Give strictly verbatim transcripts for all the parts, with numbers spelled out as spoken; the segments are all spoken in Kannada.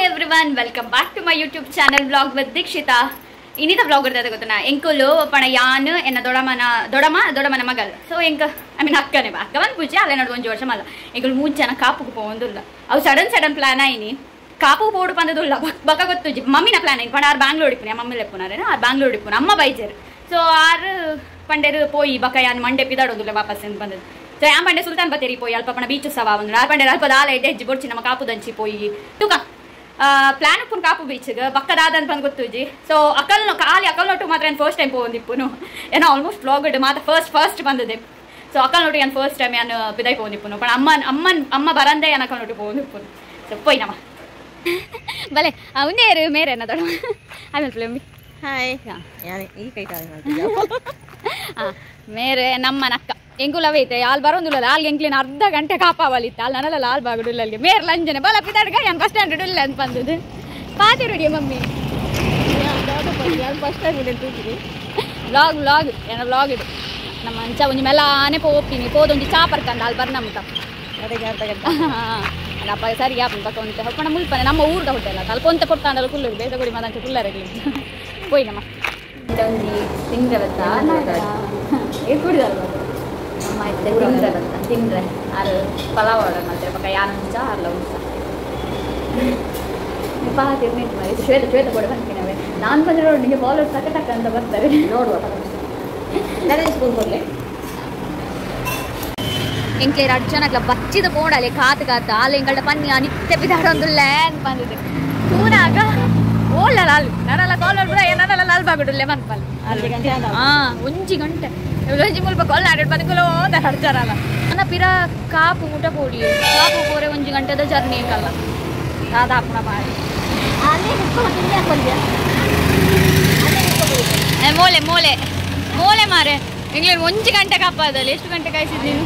everyone, welcome back to my YouTube channel vlog with Dikshita. Ini the vlog irtade gottuna enkulu pana yan enna dodamana dodama dodamana magal. So enka I mean akkane ba akkavan pooje alle nadu onju varsha malla enkulu moon jana kaapuku poondulla avu sudden sudden plan ayini kaapu podu pandadulla baka gottuji mummy na plan ayini pana ar Bangalore ippune mummy leppunare na ar Bangalore ippune amma baijer so ar panderu poi baka yan Monday pidadodulla vapas endu bandadu so yam pande Sultan Bathery poi alpa pana beach utsava vandu ar pande alpa dala ide hejji borchi nama kaapu danchi poi tuka plan ಉಪ್ಪುನು ಕಾಪು ಬೀಚ್ಗೆ ಬಕ್ಕದಾದ ಅಂತ ಬಂದು ಗೊತ್ತುಜಿ ಸೊ ಅಕಲ್ನ ಖಾಲಿ ಅಕಲ್ ನೋಟು ಮಾತ್ರ ಏನು ಫಸ್ಟ್ ಟೈಮ್ ಹೋಗಿಪ್ಪುನು ಏನೋ ಆಲ್ಮೋಸ್ಟ್ ವ್ಲಾಗ್ ಇಡು ಮಾತ್ರ ಫಸ್ಟ್ ಫಸ್ಟ್ ಬಂದಿದೆ ಸೊ ಅಕಲ್ ನೋಟು ಏನು ಫಸ್ಟ್ ಟೈಮ್ ಏನು ಬಿದೈ ಹೋಗಿಪ್ಪುನು ಪಣ ಅಮ್ಮ ಅಮ್ಮನ್ ಅಮ್ಮ ಬರಂದೇ ಏನು ಅಕಲ್ ನೋಟು ಹೋಗಿಪ್ಪುನು ಸೊ ಪೋಯ್ ನಮ್ಮ ಬಲೆ ಉಂದೇರು ಮೇರೆ ಅನ್ನ ದೊಡ್ಡ ಆಮೇಲೆ ಪ್ಲೇಮಿ ಹಾಯ್ ಈ ಕೈ ಹಾಂ ಮೇರೆ ನಮ್ಮ ನಕ್ಕ ಎಂಗುಲವೈತೆ ಅಲ್ಲಿ ಬರೋದಿಲ್ಲ ಅಲ್ಲಿ ಎಂಕ್ಲಿನ ಅರ್ಧ ಗಂಟೆ ಕಾಪಾವಲಿತ್ತು ಅಲ್ಲಿ ನನ್ನಲ್ಲ ಲಾಲ್ ಬಾಗುಡಿಲ್ಲ ಅಲ್ಲಿಗೆ ಮೇರ್ ಲಂಜನೆ ಬಲ ಪಿದಾಡ್ಗ ಏನು ಫಸ್ಟ್ ಸ್ಟ್ಯಾಂಡರ್ಡ್ ಇಲ್ಲ ಅಂತ ಬಂದದ್ದು ಪಾತಿ ರೆಡಿ ಮಮ್ಮಿ ಫಸ್ಟ್ ಸ್ಟ್ಯಾಂಡರ್ಡ್ ತೂಕಿರಿ ವ್ಲಾಗ್ ವ್ಲಾಗ್ ಏನೋ ವ್ಲಾಗ್ ಇದು ನಮ್ಮ ಅಂಚ ಒಂಜಿ ಮೆಲಾನೆ ಪೋಪಿನಿ ಪೋದೊಂಜಿ ಚಾಪರ್ಕಂದ ಅಲ್ಲಿ ಬರ್ನಮ್ತ ಅದಕ್ಕೆ ಅರ್ಧ ಗಂಟೆ ಹಾಂ ಅಲ್ಲಪ್ಪ ಸರಿ ಆಪನ್ ಪಕ್ಕ ಒಂತೆ ಹೊಪ್ಪಣ ಮುಲ್ಪನೆ ನಮ್ಮ ಊರ್ದ ಹೋಟೆಲ್ ಅಲ್ಲಿ ಕೊಂತ ಕೊಡ್ತಾಂಡಲ್ಲ ಕುಲ್ಲರು ಬೇಸ ಕೊಡಿ ಮಾದಂಚ ಕುಲ್ಲರಲ್ಲಿ ಹೋಯ್ ನಮ್ಮ ಒಂಜಿ ತಿಂಗ್ರವತ್ತ ಏ ಕುಡಿದಲ್ವ ಅಮ್ಮ ಇತ್ತೆ ತಿಂದ್ರೆ ಬತ್ತ ತಿಂದ್ರೆ ಅದು ಪಲಾವ್ ಆರ್ಡರ್ ಮಾಡ್ತಾರೆ ಪಕ್ಕ ಯಾರು ಉಂಚ ಅಲ್ಲ ಉಂಚ ಪಾ ತಿರ್ನಿಟ್ಟು ಮಾಡಿ ಶ್ವೇತ ಶ್ವೇತ ಕೊಡಿ ಬಂದ್ಕಿನವೆ ನಾನು ಬಂದರೆ ನೋಡಿ ನಿಮಗೆ ಫಾಲೋವರ್ಸ್ ಟಕ ಟಕ ಅಂತ ಬರ್ತಾರೆ ನೋಡುವ ನಾನು ಸ್ಪೂನ್ ಕೊಡಲೆ ಎಂಕ್ಲೆ ಎರಡು ಜನಕ್ಕೆ ಬಚ್ಚಿದ ಪೋಡಲೆ ಕಾತು ಕಾತು ಆಲೆ ಎಂಗಳ ಪನ್ನಿ ನಿತ್ಯ ಬಿದ್ದಾಡೊಂದುಲ್ಲ ಅಂತ ಬಂದಿದೆ ತೂನಾಗ ಓಲ್ಲ ಲಾಲ್ ನನ್ನಲ್ಲ ಕಾಲರ್ ಬಿಡ ನನ್ನಲ್ಲ ಲಾಲ್ ಬಾಗುಡುಲ್ಲೆ ಮನ್ಪಲ್ ಹಾಂ ಒಂಜಿ ಗಂಟೆ ಒಂಜಿ ಮುಲ್ಪ ಕೊಲ್ಲಾಡಿ ಬದುಕಲು ಅಂತ ಹಡ್ತಾರಲ್ಲ ನನ್ನ ಪಿರ ಕಾಪು ಊಟ ಪೋಡಿ ಕಾಪು ಪೋರೆ ಒಂಜಿ ಗಂಟೆದ ಜರ್ನಿ ಕಲ್ಲ ದಾದಾಪುಣ ಮಾಡಿ ಮೋಲೆ ಮೋಲೆ ಮೋಲೆ ಮಾರೆ ಎಂಗ್ಲೇನು ಒಂಜಿ ಗಂಟೆ ಕಾಪಾದಲ್ಲಿ ಎಷ್ಟು ಗಂಟೆ ಕಾಯಿಸಿದ್ದೀನಿ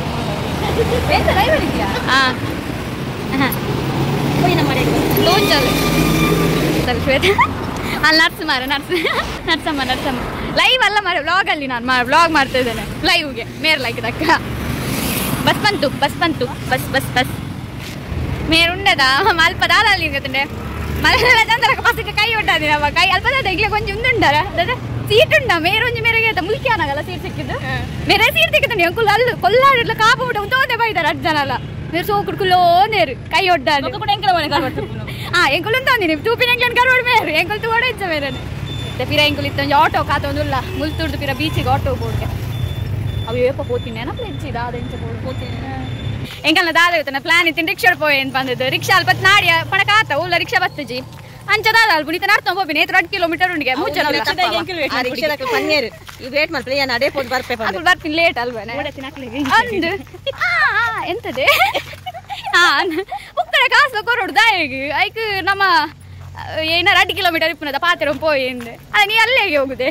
ಹಾಂ ಹಾಂ ಲೋಂಚಲ್ಲಿ ಸರಿ ಶ್ವೇತ ಅಲ್ಲಿ ನರ್ಸ್ ಮಾರೆ ನರ್ಸ್ ನರ್ಸಮ್ಮ ನರ್ಸಮ್ಮ ಲೈವ್ ಅಲ್ಲ ಮಾರೆ ವ್ಲಾಗಲ್ಲಿ ನಾನು ಮಾ ವ್ಲಾಗ್ ಮಾಡ್ತಾ ಇದ್ದೇನೆ ಲೈವ್ಗೆ ಮೇರ್ ಲೈಕ್ ದಕ್ಕ ಬಸ್ ಬಂತು ಬಸ್ ಬಂತು ಬಸ್ ಬಸ್ ಬಸ್ ಮೇರ್ ಉಂಡದ ಅಲ್ಪ ದಾದ ಅಲ್ಲಿ ಇರ್ಗತ್ತಂಡೆ ಮಲೆಲ್ಲ ಚಂದರಕ ಬಸ್ಸಿಗೆ ಕೈ ಒಟ್ಟಾದಿನ ಅವ ಕೈ ಅಲ್ಪ ದಾದ ಇಗ್ಲೆ ಕೊಂಚ ಉಂದುಂಡರ ಅದ ಸೀಟ್ ಉಂಡ ಮೇರ್ ಒಂಜಿ ಮೇರೆಗೆ ಆಯ್ತಾ ಮುಲ್ಕಿ ಅನಾಗಲ್ಲ ಸೀಟ್ ಸಿಕ್ಕಿದ್ದು ಮೇರೆ ಸೀಟ್ ಸಿಕ್ಕಿದ್ದಾನೆ ಅಂಕುಲ್ ಅಲ್ಲಿ ಕೊಲ್ಲಾಡಿಡ್ಲ ಕಾಪು ಊಟ ಉಂಟೋದೆ ಬೈದಾರೆ ಅಷ್ಟು ಜನ ಅಲ್ಲ మీరు సోకుడుకులో నేరు కై ఒడ్డాలి ఒకటి ఎంకల వనే కరవట్టు ఆ ఎంకులు ఉంటంది నీ తూపిన ఎంకల కరవడు మేరు ఎంకులు తోడ ఇచ్చ మేరనే తే పిర ఎంకులు ఇత్తం ఆటో కాతొందుల్ల ముల్తుర్దు పిర బీచ్ ಗೆ ಆಟೋ ಬೋರ್ಗೆ ಅವು ಏಪ ಹೋತಿನೇನ ಪ್ಲೆಜ್ಜಿ ದಾದೆಂಚ ಬೋರ್ಡ್ ಹೋತಿನೇ ಎಂಕಲ್ನ ದಾದ ಇತ್ತನ ಪ್ಲಾನ್ ಇತ್ತಿನ ರಿಕ್ಷಾ ಪೋಯೆನ್ ಬಂದದ್ದು ರಿಕ್ಷಾ ಅಲ್ಪ ನಾಡಿಯ ಪಣ ಕಾತ ಉಲ್ಲ ರಿಕ್ಷಾ ಬತ್ತಜಿ ಅಂಚ ದಾದ ಅಲ್ಪ ನಿತ ನರ್ತ ಹೋಬಿನಿ ಎತ್ರ ಎರಡು ಕಿಲೋಮೀಟರ್ ಉಂಡಿಗೆ ಮುಚ್ಚಲ ರಿಕ್ಷಾ ಎಂಕಲ್ ವೇಟ್ ಮಾಡಿ ರಿಕ್ಷಾ ಲಕ ಪನ್ನೇರು ಈ ವೇಟ್ ಮಾಡ್ಲಿ ಯಾ ನಡೆ ಪೋದು ಬರ್ಪೆ ಬಂದು ಅದು ಬರ್ತೀನಿ ಲೇಟ್ ಅಲ್ವಾ ಓಡೆ ತಿನ್ನಕ್ಲಿಗೆ ಅಂದು ಆ ಎಂತದೆ ಹಾಂ ಉಕ್ಕಡ ಕಾಸು ಕೊರೋಡು ದಾಯಿಗೆ ಐಕ್ ನಮ್ಮ ಏನಾರು ಎರಡು ಕಿಲೋಮೀಟರ್ ಇಪ್ಪನದ ಪಾತ್ರೆ ಪೋಯಿಂದೆ ಅದು ನೀ ಅಲ್ಲೇ ಹೋಗುದೆ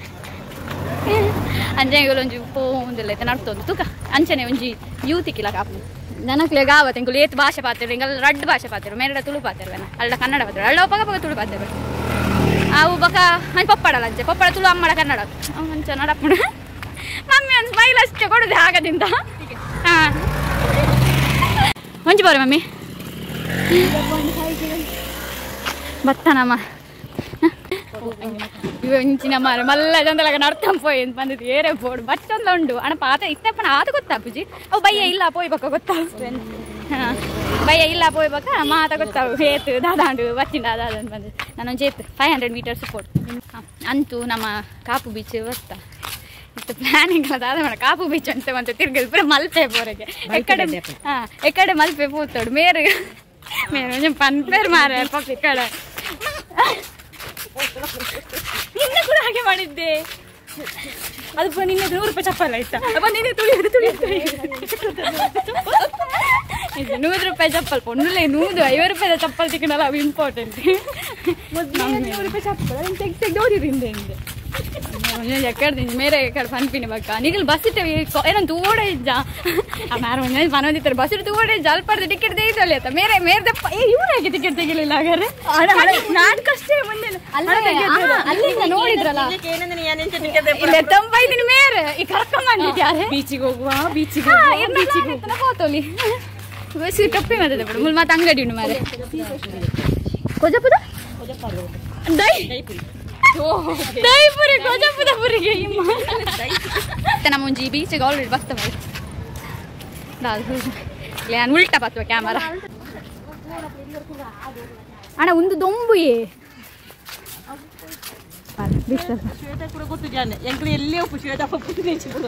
ಅಂಜೆಗಳು ಒಂಜಿ ಪೋಂದಿಲ್ಲ ಐತೆ ನಡ್ತೊಂದು ತುಕ ಅಂಚನೆ ಒಂಜಿ ಯೂತಿಕ್ಕಿಲ್ಲ ಕಾಪು ಜನಕ್ಲೆ ಗಾವತ್ತೆ ಎಂಕುಲು ಏತ್ ಭಾಷೆ ಪಾತಿರು ಹಿಂಗಲ್ಲ ರಡ್ಡು ಭಾಷೆ ಪಾತಿರು ಮೇರಡ ತುಳು ಪಾತಿರುವೇನ ಅಲ್ಲ ಕನ್ನಡ ಪಾತಿರು ಅಲ್ಲ ಪಗ ಪಗ ತುಳು ಪಾತಿರು ಅವು ಬಕ ಹಂಗೆ ಪಪ್ಪಡಲ್ಲ ಅಂಚೆ ಪಪ್ಪಡ ತುಳು ಅಮ್ಮಡ ಕನ್ನಡ ಅಂಚ ನಡಪ್ಪಣ ಮಮ್ಮಿ ಒಂದು ಸ್ಮೈಲ್ ಅಷ್ಟೇ ಕೊಡುದೆ ಆಗದಿಂದ ಹಾಂ ಮಂಜು ಬಾರೆ ಮಮ್ಮಿ ಬತ್ತಾನಮ್ಮ ಇವಂಚಿನ ಮಾರ ಮಲ್ಲ ಚಂದಲಾಗ ನಡ್ತಾಂ ಪೋಯ್ ಅಂತ ಬಂದಿದ್ದು ಏರೇ ಬೋರ್ಡ್ ಬಚ್ಚಂದ ಉಂಡು ಅಣ್ಣ ಪಾತ ಇತ್ತಪ್ಪನ ಆತ ಗೊತ್ತಾ ಪೂಜಿ ಅವು ಬಯ್ಯ ಇಲ್ಲ ಪೋಯ್ ಬಕ್ಕ ಗೊತ್ತಾವು ಹಾಂ ಬಯ್ಯ ಇಲ್ಲ ಪೋಯ್ ಬಕ್ಕ ಮಾತ ಗೊತ್ತಾವು ಹೇತು ದಾದಾಂಡು ಬಚ್ಚಿನ ದಾದ ಅಂತ ಬಂದಿದ್ದು ನಾನೊಂದು ಚೇತು ಫೈವ್ ಹಂಡ್ರೆಡ್ ಮೀಟರ್ಸ್ ಕೊಡು ಅಂತೂ ನಮ್ಮ ಕಾಪು ಬೀಚ್ ಗೊತ್ತಾ ಇತ್ತು ಪ್ಲಾನಿಂಗ್ ದಾದ ಮಾಡ ಕಾಪು ಬೀಚ್ ಅಂತ ಬಂತು ತಿರ್ಗಿದ್ ಪೂರ ಮಲ್ಪೆ ಬೋರೆಗೆ ಎಕ್ಕಡೆ ಹಾಂ ಎಕ್ಕಡೆ ಮಲ್ಪೆ ಪೂತೋಡು ಮೇರು ಮೇರು ಪನ್ಪೇರು ಮಾರ ಪಕ್ಕ ಈ ಕಡೆ ನಿನ್ನೆ ಕೂಡ ಹಾಗೆ ಮಾಡಿದ್ದೆ ಅದು ನಿನ್ನೆ ನೂರು ರೂಪಾಯಿ ಚಪ್ಪಲ್ ಆಯ್ತಾ ಅಪ್ಪ ನಿನ್ನೆ ತುಳಿಯೋದು ತುಳಿಯೋದು ಇದು ನೂರು ರೂಪಾಯಿ ಚಪ್ಪಲ್ ಪೊನ್ನುಲೆ ನೂದು ಐವತ್ತು ರೂಪಾಯಿ ಚಪ್ಪಲ್ ತಿಕ್ಕಣಲ್ಲ ಅವು ಇಂಪಾರ್ಟೆಂಟ್ ನೂರು ರೂಪಾಯಿ ಚಪ್ಪಲ್ ತೆಗ್ ತೆಗ್ದು ಓದಿರಿ ಹಿಂದೆ ಹಿಂದೆ ಎಕ್ಕಡ್ದು ಮೇರೆ ಎಕ್ಕಡೆ ಪನ್ಪಿನಿ ಬಕ್ಕ ನೀಗಲ್ ಬಸ್ ಇಟ್ಟೆ ಏನಂತ ತೂಡ ಇಜ್ಜ ಮಾರ ಒಂದೇ ಪನೋದಿತ್ತಾರೆ ಬಸ್ ಇಟ್ಟು ತೂಡ ಇಜ್ಜ ಅಲ್ಪಡ್ದು ಟಿಕೆಟ್ ತೆಗಿತಲ್ಲ ಆಯ್ತಾ ಮೇರೆ ಮೇರೆ ದಪ್ಪ ಇವ್ರು ಹೇಗೆ ಟಿಕೆಟ್ ತೆಗಿಲಿಲ್ಲ ಹಾಗಾದ್ರೆ ನಾಟಕಷ್ಟೇ ಮುಂದೆ ಅಲ್ಲಿಂದ ನೋಡಿದ್ರಲ್ಲ ಇಲ್ಲ ತೊಂಬೈದಿನ ಮೇರೆ ಈ ಕರ್ಕೊಂಬಂದಿದ್ಯಾರೆ ಬೀಚಿಗೆ ಹೋಗುವ ಬೀಚಿಗೆ ಹೋಗ್ತೋಲಿ ಬಸ್ ಕಪ್ಪಿ ಮಾತಾಡ ಮುಲ್ ಮತ್ತೆ ಅಂಗಡಿ ಉಂಡು ಮಾರೆ ಕೊಜಪುದ ದೈ ದೈಪುರಿ ಕೊಜಪುದ ಪುರಿಗೆ ನಮ್ಮ ಒಂಜಿ ಬೀಚಿಗೆ ಆಲ್ರೆಡಿ ಬರ್ತವೆ ನಾನು ಉಲ್ಟಾ ಬರ್ತವೆ ಕ್ಯಾಮರಾ ಅಣ್ಣ ಒಂದು ದೊಂಬುಯೇ ಶ್ವೇತ ಕೂಡ ಗೊತ್ತು ಜಾನೆ ಎಂಕ್ಲಿ ಎಲ್ಲಿ ಒಪ್ಪು ಶ್ವೇತ ಪಪ್ಪು ನೆಚ್ಚಿಬಿಡು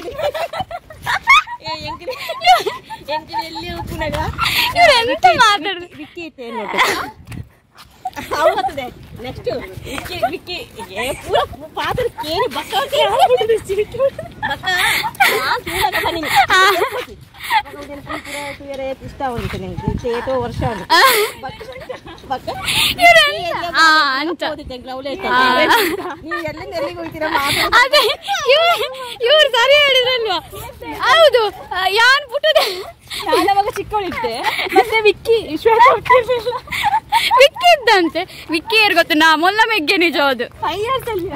ಎಂಕ್ಲಿ ಎಂಕ್ಲಿ ಎಲ್ಲಿ ಒಪ್ಪುನಾಗ ಇವ್ರು ಎಂತ ಮಾತಾಡುದು ವಿಕ್ಕಿ ಇತ್ತೆ ನೋಡಿ ಅವತ್ತದೆ ನೆಕ್ಸ್ಟ್ ವಿಕ್ಕಿ ವಿಕ್ಕಿ ಏ ಪೂರ ಪಾತ್ರ ಕೇರಿ ಬಕ್ಕ ಕೇಳಿ ಸಿಕ್ಕಿ ಬಕ್ಕ ನಾನು ತೂಡಕ ಬನ್ನಿ ಇಷ್ಟ ಆಗುತ್ತೆ ನಿಮ್ಗೆ ಏಟೋ ವರ್ಷ ಬಕ್ಕ ನೀವು ಎಲ್ಲಿಂದ ಎಲ್ಲಿಗೆ ಹೋಗ್ತೀರಾ ಅದೇ ಇವ್ರು ಸರಿ ಹೇಳಿದ್ರಲ್ವಾ ಹೌದು ಯಾನ್ ಪುಟ್ಟದೆ ನಾವಾಗ ಚಿಕ್ಕವಳಿದ್ದೆ ಮತ್ತೆ ವಿಕ್ಕಿ ಶ್ವೇತ ವಿಕ್ಕಿ ಇದ್ದಂತೆ ವಿಕ್ಕಿ ಏರ್ ಗೊತ್ತು ನಾ ಮೊಲ್ಲ ಮೆಗ್ಗೆ ನಿಜ ಅದು ಫೈವ್ ಇಯರ್ಸ್ ಅಲ್ಲಿ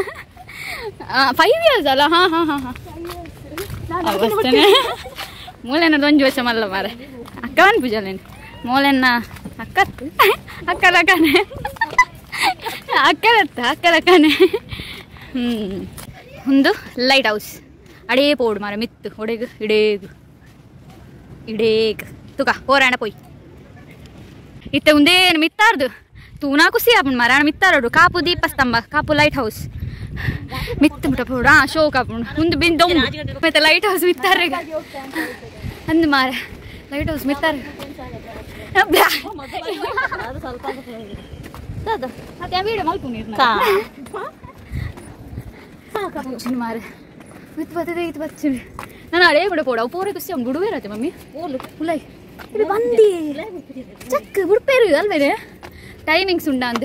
ಫೈವ್ ಇಯರ್ಸ್ ಅಲ್ಲ ಹಾ ಹಾ ಹಾ ಹಾ ಅವಸ್ಥೆನೆ ಮೂಲೆನ ಒಂದು ವರ್ಷ ಮಲ್ಲ ಮಾರೆ ಅಕ್ಕವನ್ ಪೂಜಲೇನು ಮೂಲೆನ್ನ ಅಕ್ಕತ್ತು ಅಕ್ಕಲಕ್ಕನೆ ಅಕ್ಕಲತ್ತ ಅಕ್ಕಲಕ್ಕನೆ ಹ್ಞೂ ಒಂದು ಲೈಟ್ ಹೌಸ್ ಅಡೇ ಪೋಡು ಮಾರ ಮಿತ್ತು ಒಡೆಗು ಇಡೇಗು ಇಡೇಗ್ ತುಕ ಹೋರಾಣ ಪೋಯ್ ಇತ್ತೆ ಉಂದೇನು ಮಿತ್ತಾರ್ದು ತೂನಾ ಖುಷಿ ಆಪುಂಡು ಮಾರ ಮಿತ್ತಾರೋಡು ಕಾಪು ದೀಪಸ್ತಂಭ ಕಾಪು ಲೈಟ್ ಹೌಸ್ ಮಿತ್ತು ಬಿಟ್ಟ ಪೋಡು ಹಾಂ ಶೋ ಕಾಪುಂಡು ಒಂದು ಬಿನ್ ದೊಂಬು ಮತ್ತೆ ಲೈಟ್ ಹೌಸ್ ಮಿತ್ತಾರೆ ಅಂದು ಮಾರ ಲೈಟ್ ಹೌಸ್ ಮಿತ್ತಾರೆ ಅದೇ ವೀಡಿಯೋ ಮಲ್ಕೊಂಡು ಮಾರ ಇದು ಬರ್ತದೆ ಇದು ಬರ್ತೀವಿ ನಾನು ಅಡೇ ಬಿಡ ಪೋಡ ಅವು ಪೂರ ಖುಷಿ ಅವ್ನು ಗುಡುವೆ ಇರತ್ತೆ ಮಮ್ಮಿ ಓಲು ಉಲೈ ಇದು ಬಂದಿ ಚಕ್ ಬಿಡ್ಪೇರು ಇದು ಅಲ್ವೇನೆ ಟೈಮಿಂಗ್ಸ್ ಉಂಡ ಅಂದ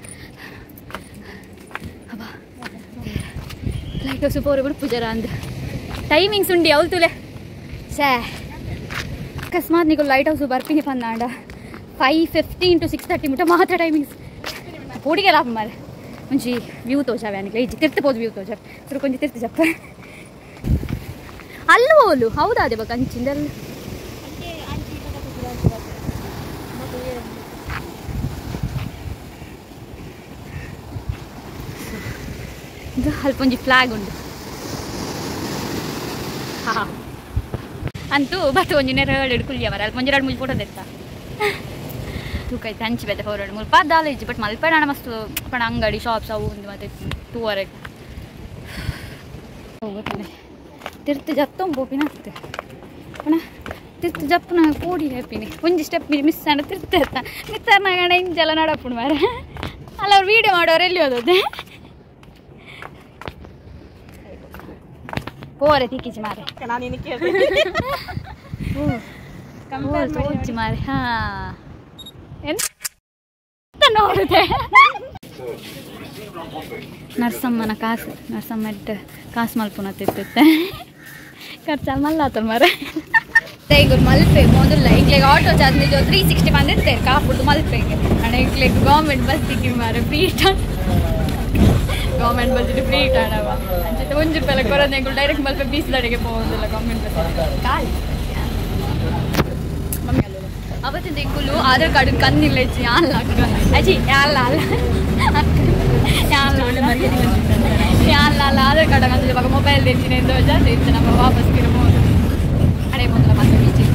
ಅಬ್ಬಾ ಲೈಟ್ ಹೌಸ್ ಪೋರ ಬಿಡು ಪೂಜಾರ ಅಂದ ಟೈಮಿಂಗ್ಸ್ ಉಂಡಿ ಅವಳು ತುಲೆ ಶ್ಯಾ ಅಕಸ್ಮಾತ್ ನೀವು ಲೈಟ್ ಹೌಸ್ ಬರ್ತೀನಿ ಪನ್ನಾಂಡ five fifteen to six thirty ಮುಟ್ಟ ಮಾತ್ರ ಟೈಮಿಂಗ್ಸ್ ಪೋಡಿಗೆ ಲಾಭ ಮಾರೆ ಮುಂಚಿ ವ್ಯೂ ತೋಜಾವೆ ಅನಿಗೆ ಈಜಿ ತಿರ್ತಿಬೋದು ವ್ಯೂ ತೋಜಾವೆ ಸರ್ ಕೊಂಚ ತಿರ್ತಿ ಜಪ್ಪ ಅಲ್ಲೂ ಓಲು ಹೌದಾ ಅದೇ ಬಕ್ಕ ಅಂಚಿಂದಲ್ಲಿ ಇದು ಅಲ್ಪ ಒಂಜಿ ಫ್ಲಾಗ್ ಉಂಟು ಹಾ ಅಂತೂ ಬತ್ತು ಒಂಜಿ ನೆರಳು ಹಿಡ್ಕೊಳ್ಯ ಮರ ಅಲ್ಪ ಒಂಜಿ ಎರಡು ಮೂಜಿ ಫೋಟೋ ತೆತ್ತ ತೂಕ ಐತೆ ಹಂಚಿ ಬೇತೆ ಹೊರಡು ಮೂರು ಪಾದ ದಾಲ ಇಜ್ಜಿ ಬಟ್ ಮಲ್ಪೇಡ ಮಸ್ತ್ ಪಣ ಅಂಗಡಿ ಶಾಪ್ಸ್ ಅವು ಒಂದು ಮತ್ತೆ ಟೂವರೆಗೆ ಹೋಗುತ್ತಾನೆ ತಿರ್ತು ಜತ್ತೊಂದು ಬೋಪಿನ ಆಗ್ತದೆ ಪಣ ತಿರ್ತು ಜಪ್ಪನ ಕೋಡಿ ಹ್ಯಾಪಿನಿ ಒಂಜಿ ಸ್ಟೆಪ್ ಮಿಸ್ ಆಡ ತಿರ್ತ ಇರ್ತ ಮಿತ್ತರ್ನಾಗಣ ಇಂಜೆಲ್ಲ ನಡಪುಣ್ ಮಾರ ಅಲ್ಲ ಅವ್ರು ವೀಡಿಯೋ ಮಾಡೋರು ಎಲ್ಲಿ ಓದೋದೆ ಪೋರೆ ತಿಕ್ಕಿಸಿ ಮಾರೆ ತೋಚಿ ಮಾರೆ ಹಾ ಎಂತ ನೋಡಿದೆ ನರ್ಸಮ್ಮನ ಕಾಸು ನರ್ಸಮ್ಮ ಇಟ್ಟು ಕಾಸು ಮಲ್ಪುನ ತಿರ್ತಿತ್ತೆ ಖರ್ಚಲ್ಲಿ ಮಲ್ಲಾತ ಮಾರೆ ಈಗ ಮಲ್ಪೆ ಮೊದಲ ಈಗಲೇ ಆಟೋ ಚಾರ್ಜ್ ನಿಜ ತ್ರೀ ಸಿಕ್ಸ್ಟಿ ಬಂದಿರ್ತೇವೆ ಕಾಪುದು ಮಲ್ಪೆಗೆ ಹಣ ಈಗಲೇ ಗೌರ್ಮೆಂಟ್ ಬಸ್ ಸಿಕ್ಕಿ ಮಾರೆ ಫ್ರೀ ಗೌರ್ಮೆಂಟ್ ಬಸ್ ಫ್ರೀ ಇಟ್ಟಾಡವ ಅಂಚೆ ಒಂದು ರೂಪಾಯಿ ಕೊರೋದು ಡೈರೆಕ್ಟ್ ಮಲ್ಪೆ ಬೀಸದಡಿಗೆ ಹೋಗೋದಿಲ್ಲ ಗೌರ್ಮೆಂಟ್ ಬಸ್ ಕಾಲಿ ಮಮ್ಮಿ ಅಲ್ಲ ಅವತ್ತಿಂದ ಇಕ್ಕುಲು ಆಧಾರ್ ಕಾರ್ಡ್ ಕನ್ನಿಲ್ಲ ಹೆಚ್ಚಿ ಯಾಲ್ಲ ಅಕ್ಕ ಅಜ್ಜಿ ಯಾಲ್ಲ ಅಲ್ಲ ಯಾಲ್ಲ ಯಾಲ್ಲ ಅಲ್ಲ ಆಧಾರ್ ಕಾರ್ಡ್ ಕಂದಿಲ್ಲ ಇವಾಗ ಮೊಬೈಲ್ ತೆಚ್ಚಿನ ಎಂದು ಜಾಸ್ತಿ ಇತ್ತು ನಮ್ಮ ವಾಪಸ್ ಕಿರಬಹುದು ಹಳೆ ಮೊದಲ ಮತ್ತೆ ಬೀಚಿ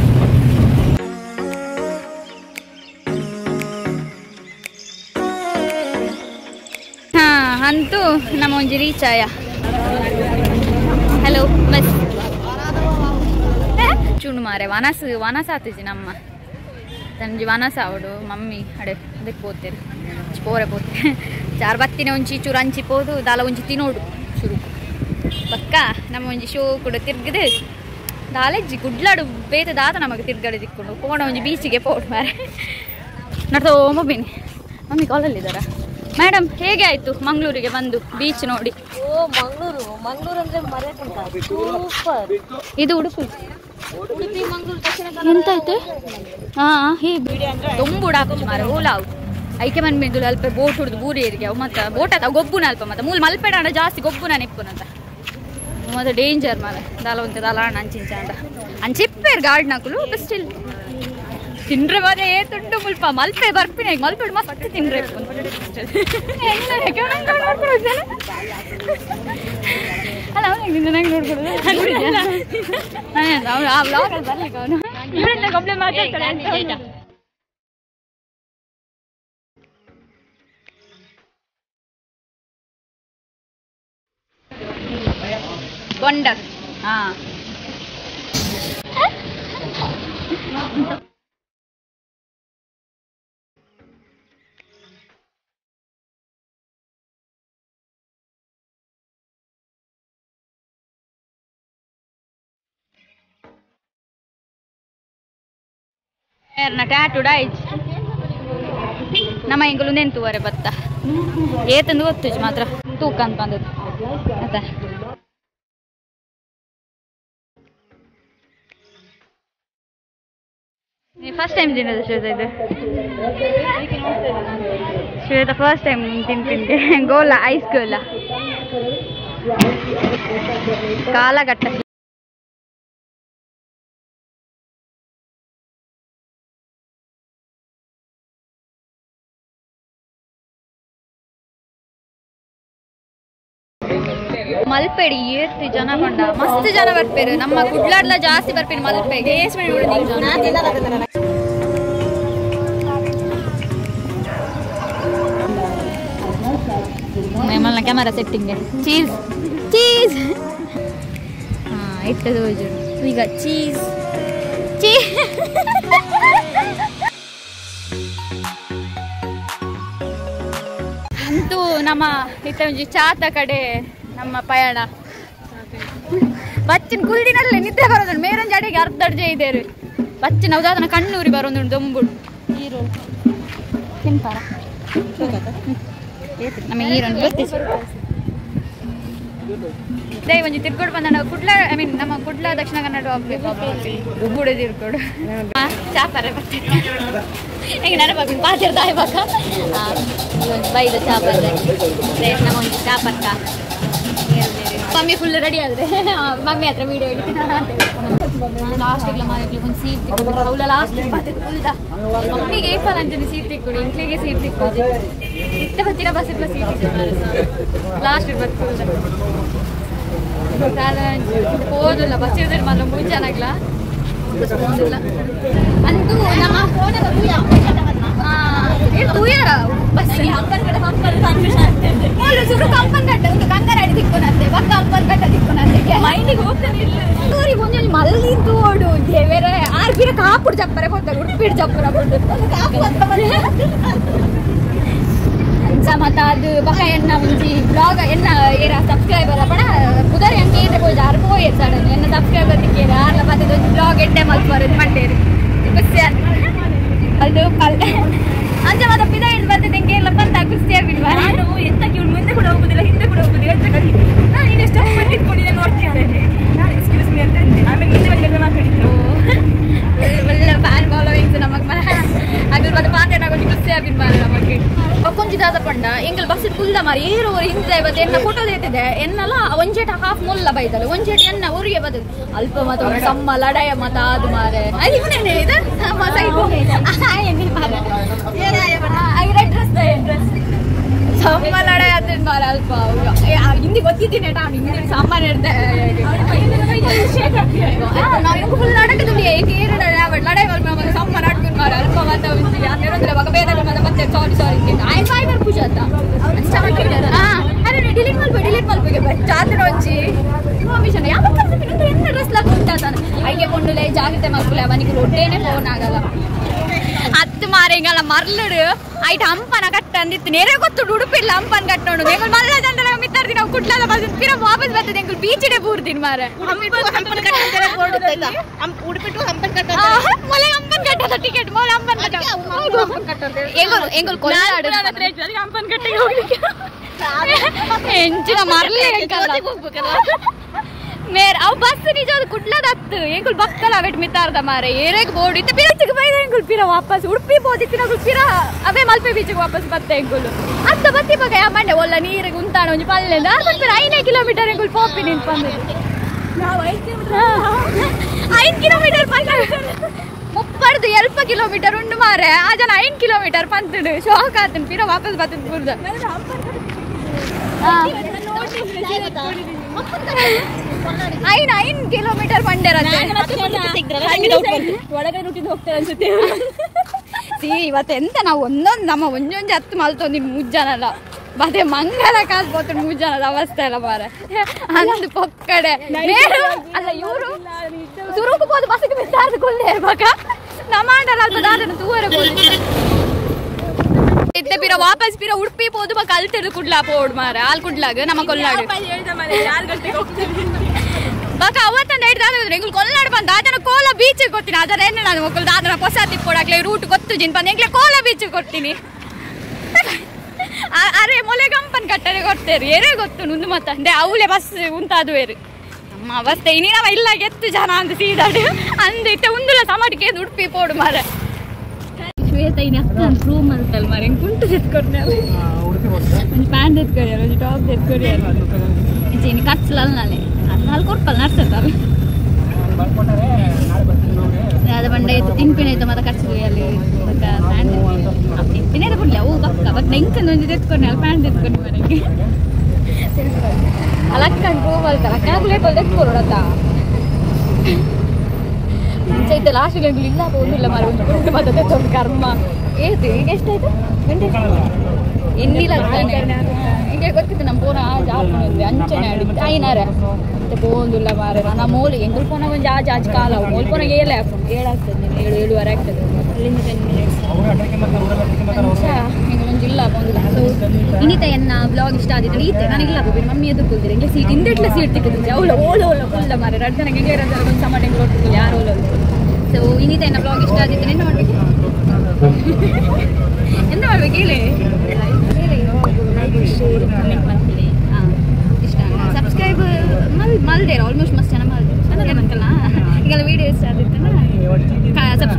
ಹಾಂ ಅಂತೂ ನಮ್ಮ ಒಂಜಿ ರೀಚ್ ಆಯ ಹಲೋ ಬಸ್ ಚುಂಡು ಮಾರೆ ವನಸ್ ವನಸ ಆತಿಜಿ ನಮ್ಮ ತಂಜಿ ವನಸ ಅವಡು ಮಮ್ಮಿ ಅಡೆ ಅದಕ್ಕೆ ಪೋತೇರಿ ಪೋರೆ ಪೋತೆ ಚಾರ್ ಬತ್ತಿನ ಒಂಚಿ ಚೂರು ಹಂಚಿ ಪೋದು ದಾಲ ಒಂಚಿ ತಿನ್ನೋಡು ಶುರು ಪಕ್ಕ ನಮ್ಮ ಒಂಜಿ ಶೋ ಕೂಡ ತಿರ್ಗದೆ ದಾಲೆಜ್ಜಿ ಗುಡ್ಲಾಡು ಬೇತೆ ದಾತ ನಮಗೆ ತಿರ್ಗಡೆ ತಿಕ್ಕೊಂಡು ಪೋಣ ಒಂಜಿ ಬೀಚಿಗೆ ಪೋಡು ಮಾರೆ ನಡ್ತೋ ಮಮ್ಮಿನಿ ಮಮ್ಮಿ ಕಾಲಲ್ಲಿದ್ದಾರಾ ಮೇಡಮ್ ಹೇಗೆ ಆಯಿತು ಮಂಗಳೂರಿಗೆ ಬಂದು ಬೀಚ್ ನೋಡಿ ಓ ಮಂಗಳೂರು ಮಂಗಳೂರು ಅಂದ್ರೆ ಮರೆಯಕ್ಕುಂಟಾ ಸೂಪರ್ ಇದು ಉಡುಪಿ ಉಡುಪಿ ಮಂಗಳೂರು ದಕ್ಷಿಣ ಎಂತಾಯ್ತು ಹಾಂ ಹೇ ತೊಂಬುಡ ಹಾಕಿ ಮಾರ ಓಲಾವು ಐಕೆ ಮನ್ ಮೆಂದುಲು ಅಲ್ಪ ಬೋಟ್ ಹೊಡೆದು ಬೂರಿ ಏರಿಗೆ ಅವು ಮತ್ತು ಬೋಟ್ ಆತ ಗೊಬ್ಬುನ ಅಲ್ಪ ಮತ್ತು ಮೂಲ ಮಲ್ಪೇಡ ಅಂಡ ಜಾಸ್ತಿ ಗೊಬ್ಬುನ ನೆಪ್ಪುನಂತ ಮತ್ತು ಡೇಂಜರ್ ಮಾರ ದಾಲ ಒಂತ ದಾಲ ಅಣ್ಣ ಅಂಚಿಂಚ ಅಂಡ ಅಂಚಿಪ್ಪೇರು ಗಾರ್ಡ್ ನಾಕುಲು ಬಟ್ ಸ್ಟಿಲ್ ತಿಂದ್ರೆ ಮನೆ ತುಂಡು ಮುಲ್ಪ ಮಲ್ಪೆ ಬರ್ಪಿನ ಮಲ್ಪೆ ಮಸ್ತ್ ತಿಂದ್ರೆ ಅಲ್ಲ ಅವನಿಗೆ ನಂಗೆ ನೋಡ್ಕೊಡೋದು ಅವನು ಆ ವ್ಲಾಗಲ್ಲಿ ಬರ್ಲಿಕ್ಕೆ ಅವನು ಇವರಿಂದ ಕಂಪ್ಲೇಂಟ್ ಮಾತಾಡ್ತಾಳೆ. ಗೊಂಡರ್ ಹಾ ಟ್ಯಾಟು ಡೈಜ್ ನಮ್ಮ ಇಂಗಲು ನೆಂತುವರೆ ಬತ್ತ ಏತಂದು ಗೊತ್ತು ಮಾತ್ರ ತೂಕ ಅಂತ ಬಂದದ್ದು ಆಯ್ತಾ. ಫಸ್ಟ್ ಟೈಮ್ ತಿನ್ನೋದು ಶ್ವೇತ ಇದು ಶ್ವೇತ ಫಸ್ಟ್ ಟೈಮ್ ತಿಂತಿಂದೆ ಗೋಲ ಐಸ್ ಗೋಲ ಕಾಲಘಟ್ಟ ಮಲ್ಪೆಡಿ ಏರ್ತಿ ಜನ ಕಂಡ ಮಸ್ತ್ ಜನ ಬರ್ಪೇರು ನಮ್ಮ ಕುಡ್ಲಾಡ್ಲ ಜಾಸ್ತಿ ಬರ್ಪೇರು ಮಲ್ಪೆಗೆ ನಮ್ಮಲ್ಲ ಕ್ಯಾಮರಾ ಸೆಟ್ಟಿಂಗ್ ಚೀಸ್ ಚೀಸ್ ಹಾ ಇಟ್ಟದು ಈಗ ಚೀಸ್ ಚೀ ಅಂತೂ ನಮ್ಮ ಇತ್ತ ಒಂಜಿ ಚಾತ ಕಡೆ ನಮ್ಮ ಪಯಣ ಬಚ್ಚಿನ ಕುಲ್ದಿನಲ್ಲೇ ನಿದ್ದೆ ಬರೋದು ಮೇರೊಂದು ಅಡಿಗೆ ಅರ್ಧ ಅಡ್ಜೆ ಇದ್ದೇರು ಬಚ್ಚಿನ ಹೌದಾದನ ಕಣ್ಣೂರಿ ಬರೋದು ದೊಂಬುಡು ಈರುಳ್ಳಿ ತಿಂತಾರ ನಮ್ಮ ಈರುಳ್ಳಿ ಗೊತ್ತಿತ್ತು ದೇ ಒಂಜಿ ತಿರ್ಕೊಂಡು ಬಂದ ನಾವು ಕುಡ್ಲ ಐ ಮೀನ್ ನಮ್ಮ ಕುಡ್ಲ ದಕ್ಷಿಣ ಕನ್ನಡ ಹೋಗ್ಬೇಕು ಗುಬ್ಬುಡು ತಿರ್ಕೊಂಡು ಚಾಪರೆ ಬರ್ತೀನಿ ಹೆಂಗೆ ನೆನಪಾಗ ಪಾತಿರ್ದ ಇವಾಗ ಬೈದ ಚಾಪರ್ ನಮ್ಮ ಒಂದು ಚಾಪರ್ಕ ಮಮ್ಮಿ ಫುಲ್ ರೆಡಿ ಆದ್ರೆ ಮಮ್ಮಿ ಹತ್ರ ವಿಡಿಯೋ ಹಿಡಿತೀನಿ ಲಾಸ್ಟಿಗೆ ಮಾರಿಗೆ ಒಂದು ಸೀಟ್ ತಿಕ್ಕೊಡು ಅವಳ ಲಾಸ್ಟ್ ಫುಲ್ದ ಮಮ್ಮಿಗೆ ಏಪಲ್ ಅಂತೀನಿ ಸೀಟ್ ತಿಕ್ಕೊಡು ಇಂಕ್ಲಿಗೆ ಸೀಟ್ ತಿಕ್ಕೋದು ಇತ್ತ ಬತ್ತಿನ ಬಸ್ ಇಲ್ಲ ಸೀಟ್ ಲಾಸ್ಟ್ ಬರ್ತದೆ ಹೋದಲ್ಲ ಬಸ್ ಇದ್ರೆ ಮಲ್ಲ ಮುಂಚಾನಾಗ್ಲ ಹೋದಿಲ್ಲ ಅಂತೂ ನಮ್ಮ ತೂಯರ ಬಸ್ ಸುರು ಕಂಪನ್ ಕಟ್ಟ ಒಂದು ಕಂಕರಾಡಿ ತಿಕ್ಕೊನಂತೆ ಬಕ್ಕ ಕಂಪನ್ ಕಟ್ಟ ತಿಕ್ಕೊನಂತೆ ಮೈಂಡಿಗೆ ಹೋಗ್ತಾನೆ ಊರಿಗೆ ಒಂಜೊಂದು ಮಲ್ಲಿದ್ದು ಓಡು ಬೇರೆ ಆರು ಬೀರ ಕಾಪುಡು ಚಪ್ಪರೆ ಕೊಡ್ತಾರೆ ಉಡುಪಿಡು ಚಪ್ಪರ ಮತ್ತ ಅದು ಬಕ್ಕ ಎನ್ನ ಮುಂಚಿ ಬ್ಲಾಗ್ ಎನ್ನ ಏರ ಸಬ್ಸ್ಕ್ರೈಬರ್ ಪಡ ಕುದರಿ ಅಂಕೆ ಏಟ ಹೋಯ್ತು ಆರು ಹೋಯ್ತು ಸಡನ್ ಎನ್ನ ಸಬ್ಸ್ಕ್ರೈಬರ್ ತಿಕ್ಕೇರಿ ಆರ್ಲ ಬತ್ತದ ಒಂದು ಬ್ಲಾಗ್ ಎಡ್ಡೆ ಮಲ್ತು ಬರೋದು ಮಂಡೇರಿ ಖುಷಿ ಅದು ಅಂಚೆ ಮತ್ತೆ ಪಿದ ಹಿಡಿದು ಬರ್ತದೆ ಎಂಗೆ ಎಲ್ಲ ಬಂತ ಖುಷಿ ಆಗ್ಬಿಡ್ವಾ ನಾನು ಎಂತಕ್ಕೆ ಇವಳು ಮುಂದೆ ಕೂಡ ಹೋಗುದಿಲ್ಲ ಹಿಂದೆ ಕೂಡ ಹೋಗುದಿಲ್ಲ ಅಂತ ಕಲಿತು ನಾನು ನೀನು ಎಷ್ಟು ಬಂದಿಟ್ಕೊಂಡಿದ್ದೆ ನೋಡ್ತಿದ್ದೆ ನಾನು ಎಕ್ಸ್ಕ್ಯೂಸ್ ಮೀ ಅಂತ ಅಂದೆ ಆಮೇಲೆ ಮುಂದೆ ಬಂದೆಲ್ಲ ಮಾತಾಡಿದ್ದು ಒಳ್ಳೆ ಫ್ಯಾನ್ ಫಾಲೋವಿಂಗ್ಸ್ ನಮಗೆ ಅದ್ರ ಮತ್ತೆ ಮಾತಾಡೋದು ಖುಷಿ ಆಗ್ಬಿಡ್ಬಾ ನಮಗೆ ಕೊಂಚಿದಾದ ಪಂಡ ಎಂಗಲ್ ಬಸ್ ಫುಲ್ದ ಮಾರಿ ಏರು ಹಿಂದೆ ಬತ್ತೆ ಎನ್ನ ಫೋಟೋ ದೇತಿದೆ ಎನ್ನಲ್ಲ ಒಂಜೇಟ ಹಾಫ್ ಮುಲ್ಲ ಬೈದಲ್ಲ ಒಂಜೇಟ ಎನ್ನ ಊರಿಗೆ ಬದ ಅಲ್ಪ ಮತ ಒಂದು ಸಮ್ಮ ಲಡಯ ಮತ ಅದು ಮಾರೆ ಇವನೇನೆ ಇದು ಡ್ರೆಸ್ ಡ್ರೆಸ್ ಸಮ್ಮ ಲಡಯ ಅದ ಮಾರ ಅಲ್ಪ ಹಿಂದಿ ಗೊತ್ತಿದ್ದೀನಿ ನಾನು ಹಿಂದಿ ಸಾಮಾನ್ಯ ಇರ್ತೆ ನಾವು ಫುಲ್ ಲಡಕದಲ್ಲಿ ಏರು ಲಡಯ ಮಲ್ಪೆ ಸಮ್ಮ ನಾಡ್ಕೊಂಡು ಮಾರ ಅಲ್ಪ ಮತ ಅಂದ್ರೆ ಮಗ ಬೇರೆ ಮತ ಮತ್ತೆ ಸಾರಿ ಸಾರಿ ಆಯ್ ಫೈಬರ್ ಪೂಜೆ ಅಂತ ಅದೇ ಡಿಲೀಟ್ ಮಲ್ಪೆ ಡಿಲೀಟ್ ಮಲ್ಪೆಗೆ ಜಾತ್ರೆ వచ్చి ಇನ್ಫಾರ್ಮೇಶನ್ ಯಾವ ಎಂತ ಡ್ರೆಸ್ ಲಾಕ್ ಉಂಟಾತಾನ ಐಗೆ ಕೊಂಡುಲೆ ಜಾಗ್ರತೆ ಮಲ್ಪುಲೆ ಅವನಿಗೆ ರೊಟ್ಟೇನೆ ಫೋನ್ ಆಗಲ್ಲ ಹತ್ತು ಮಾರೆಂಗಲ್ಲ ಮರ್ಲಡು ಐಟ್ ಹಂಪನ ಕಟ್ಟ ಅಂದಿತ್ತು ನೇರೆ ಗೊತ್ತು ಉಡುಪಿಲ್ಲ ಹಂಪನ್ ಕಟ್ಟೋಡು ಎಂಗಳು ಮಲ್ಲ ಜಂಡ ಮಿತ್ತಾರ್ದಿ ನಾವು ಕುಟ್ಲಾದ ಬಸ್ ಪಿರ ವಾಪಸ್ ಬರ್ತದೆ ಎಂಗಳು ಬೀಚಿಡೆ ಬೂರ್ದಿನ ಮಾರೆ ಹಂಪನ್ ಕಟ್ಟ ಉಡುಪಿಟ್ಟು ಹಂಪನ್ ಕಟ್ಟ ಮೊಲೆ ಹಂಪನ್ ಕಟ್ಟದ ಟಿಕೆಟ್ ಮೊಲೆ ಹಂಪನ್ ಕಟ್ಟ ಎಂಗಳು ಎಂಗಳು ಕೊಲ್ಲಾಡು ಹಂಪನ್ ಕಟ್ಟಿಗೆ ಹೋಗ್ಲಿಕ್ಕೆ ಎಂಚಿನ ಮರ್ಲೆ ಮೇರ್ ಅವ್ ಬಸ್ ನಿಜ ಕುಡ್ಲದತ್ತು ಎಂಗುಲ್ ಬಕ್ಕಲ ಅವೆಟ್ ಮಿತ್ತಾರ್ದ ಮಾರೆ ಏರೆಗ್ ಬೋರ್ಡ್ ಇತ್ತು ಪಿರಚಿಗೆ ಬೈದ ಎಂಗುಲ್ ಪಿರ ವಾಪಸ್ ಉಡುಪಿ ಬೋದಿತ್ತು ನಾವು ಪಿರ ಅವೇ ಮಲ್ಪೆ ಬೀಚಿಗೆ ವಾಪಸ್ ಬತ್ತೆ ಎಂಗುಲು ಅತ್ತ ಬತ್ತಿ ಬಗ ಮಂಡೆ ಒಲ್ಲ ನೀರಿಗೆ ಉಂತಾಣ ಒಂಜಿ ಪಲ್ಲೆಂದ ಬರ್ತಾರೆ ಐನೇ ಕಿಲೋಮೀಟರ್ ಎಂಗುಲ್ ಪೋಪಿ ನಿಂತು ಬಂದಿದ್ದು ಐದು ಕಿಲೋಮೀಟರ್ ಮುಪ್ಪ ಬಡ್ದು ಎಲ್ಪ ಕಿಲೋಮೀಟರ್ ಉಂಡು ಮಾರೆ ಆ ಜನ ಐನ್ ಕಿಲೋಮೀಟರ್ ಪಂತುಡು ಶಾಕ್ ಆತನ್ ಪಿರ ವಾಪಸ್ ಬರ್ತದ ಬುರ್ದ ಐನ್ ಐನ್ ಕಿಲೋಮೀಟರ್ ಪಂಡೆರತ್ತೆ ಒಳಗಡೆ ರೂಟಿಂದ ಹೋಗ್ತಾರೆ ಅನ್ಸುತ್ತೆ ಸಿ ಇವತ್ತು ಎಂತ ನಾವು ಒಂದೊಂದು ನಮ್ಮ ಒಂದೊಂದು ಹತ್ತು ಮಲ್ತೊಂದು ಮೂರು ಜನಲ್ಲ ಮತ್ತೆ ಮಂಗಲ ಕಾಸು ಹೋಗ್ತು ಮೂರು ಜನದ ಅವಸ್ಥೆ ಎಲ್ಲ ಮಾರೆ ಅಂದು ಪೊಕ್ಕಡೆ ಅಲ್ಲ ಇವರು ಸುರುಕು ಹೋದ ಬಸ್ಸಿಗೆ ಬಿದ್ದಾರ್ದು ಕೊಲ್ಲೇ ಇರ್ಬೇಕ ನಮಾಂಡಲ್ಲ ಅಲ್ಪ ದಾದನ ತೂವರೆ ಬೋದು ಇತ್ತೆ ಪಿರ ವಾಪಸ್ ಪಿರ ಉಡುಪಿ ಹೋದು ಬಾ ಕಲ್ತಿರು ಕುಡ್ಲಾ ಪೋಡ್ ಮಾರೆ ಹಾಲ್ ಕುಡ್ಲಾಗ ನಮ್ಮ ಕೊಲ್ಲಾಡು ಬಾಕ ಅವತ್ತಂದ ಹಿಡ್ದು ಆದ್ರೆ ಎಂಗ್ಳು ಕೊಲ್ಲಾಡು ಬಂದು ಆತನ ಕೋಲ ಬೀಚಿಗೆ ಕೊಡ್ತೀನಿ ಅದರ ಏನು ನಾನು ಮಕ್ಕಳು ದಾದನ ಹೊಸ ತಿಪ್ಪೋಡಾಕ್ಲೆ ರೂಟ್ ಗೊತ್ತು ಜಿನ್ ಬಂದು ಎಂಗ್ಲೆ ಕೋಲ ಬೀಚಿಗೆ ಕೊಡ್ತೀನಿ ಅರೆ ಮೊಲೆ ಗಂಪನ್ ಕಟ್ಟರೆ ಕೊಡ್ತೇರಿ ಏರೇ ಗೊತ್ತು ಮುಂದೆ ಮತ್ತೆ ಅಂದ್ರೆ ಅವಳೆ ಬಸ್ ಉಂಟಾದು ಬೇರೆ ನಮ್ಮ ಅವಸ್ಥೆ ಇನ್ನೇ ನಾವ ಇಲ್ಲ ಎತ್ತು ಜನ ಅಂತ ಸೀದಾಡು ಅಂದು ಇತ್ತೆ ಉಂದುಲ ಸಮಾಟಿಕೆ ಉಡುಪಿ ಪೋಡು ಮಾರೆ ಶ್ವೇತ ಇನ್ನು ಅಕ್ಕ ರೂಮ್ ಅಂತಲ್ಲ ಮಾರೆ ಹೆಂಗೆ ಕುಂಟು ಎತ್ಕೊಡ್ನೆ ಒಂದು ಪ್ಯಾಂಟ್ ಎತ್ಕೊಡಿಯಲ್ಲ ಒಂದು ಟಾಪ್ ಎತ್ಕೊಡಿಯಲ್ಲ ಇನ್ನು ಕಟ್ಸಲಲ್ಲ ನಾಳೆ ಅದು ನಾಲ್ಕು ಕೊಡ್ಪಲ್ಲ ನಡ್ಸತ್ತಲ್ಲ ಅದು ಬಂಡೆ ಇತ್ತು ತಿನ್ಪಿನ ಇತ್ತು ಮತ್ತೆ ಕಟ್ಸಿದ್ವಿ ಅಲ್ಲಿ ಪ್ಯಾಂಟ್ ತಿನ್ಪಿನೇ ಕೊಡ್ಲಿ ಅವು ಬಕ್ಕ ಬಟ್ ನೆಂಕಂದು ಒಂದು ಎತ್ಕೊಂಡು ಅಲ್ಲಿ ಪ್ಯಾಂಟ್ ಎತ್ಕೊಂಡು ಮನೆಗೆ ಅಲಕ್ಕಂಡು ಹೋಗಲ್ತಲ್ಲ ಕ್ಯಾಲ್ಕುಲೇಟರ್ ಎತ್ಕೊಡತ್ತ ಮುಂಚೆ ಇತ್ತು ಲಾಸ್ಟ್ ಗಂಟಲು ಇಲ್ಲ ಹೋಗಿಲ್ಲ ಮರ ಒಂದು ಕುಂಟು ಮತ್ತೆ ಒಂದು ಕರ್ಮ ಏತು ಈಗ ಎಷ್ಟಾಯ್ತು ಎನ್ನಿಲ್ಲ ಈಗ ಗೊತ್ತಿತ್ತು ನಮ್ಮ ಫೋನ್ ಆ ಜಾಪ್ ಅಂಚನೆ ಆಡಿದ್ದು ಐನಾರೆ ಮತ್ತೆ ಫೋನ್ದಿಲ್ಲ ಮಾರೆ ನನ್ನ ಮೋಲು ಎಂಗಲ್ ಫೋನ್ ಒಂದು ಆಜ್ ಆಜ್ ಕಾಲ ಮೋಲ್ ಫೋನಾಗ ಏಳೆ ಏಳಾಗ್ತದೆ ನೀನು ಏಳು ಏಳುವರೆ ಆಗ್ತದೆ ಅಲ್ಲಿಂದ ಟೆನ್ ಮಿನಿಟ್ಸ್ ಅಂಚ ಈಗ ಒಂದು ಇಲ್ಲ ಬಂದಿಲ್ಲ ಸೊ ಇನ್ನಿತ ಎನ್ನ ಬ್ಲಾಗ್ ಇಷ್ಟ ಆದಿತ್ತು ಈತೆ ನನಗಿಲ್ಲ ಬೋಬಿ ಮಮ್ಮಿ ಎದ್ದು ಕೂತಿರಿ ಎಂಗ್ಲೆ ಸೀಟ್ ಹಿಂದೆಟ್ಲ ಸೀಟ್ ತಿಕ್ಕಿದ್ದು ಅವಳು ಓಳು ಓಳು ಫುಲ್ಲ ಮಾರೆ ಎರಡು ಜನಕ್ಕೆ ಎಂಗ್ಲೆ ಇರೋದು ಒಂದು ಸಮ ಟೆಂಗ್ ಕೊಟ್ಟಿದ್ದು ಯಾರು ಓಲು ಸೊ ಇನ್ನಿತ ಎನ್ನ ಬ್ಲಾಗ್ ಇಷ್ಟ ಆದಿತ್ತು ಏನು ಮಾಡ್ಬೇಕು ಎಂತ ಮಾಡ್ಬೇಕು ಹೇಳಿ ಶೇರ್ ಕಮೆಂಟ್ ಮಾಡ್ತೀನಿ ಹಾಂ ಇಷ್ಟ ಸಬ್ಸ್ಕ್ರೈಬ್ ಮಲ್ ಮಲ್ದೇರ ಆಲ್ಮೋಸ್ಟ್ ಮಸ್ತ್ ಚೆನ್ನಾಗಿ ಮಲ್ದೆ ಚೆನ್ನಾಗಿ ಬಂತಲ್ಲ ಈಗೆಲ್ಲ ವೀಡಿಯೋ ಇಷ್ಟ ಆದಿತ್ತಂದ್ರೆ ಸಬ್ಸ್ಕ್ರೈಬ್